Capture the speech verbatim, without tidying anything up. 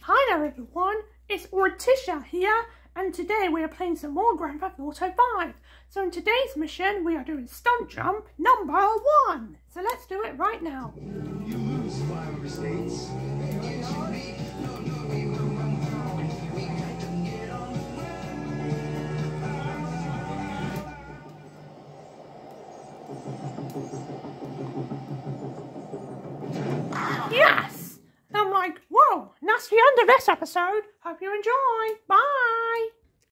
Hi there everyone, it's Ortischa here, and today we are playing some more Grand Theft Auto five. So in today's mission we are doing stunt jump number one. So let's do it right now. You lose five mistakes. Yes! I'm like, whoa, nasty end of this episode. Hope you enjoy. Bye!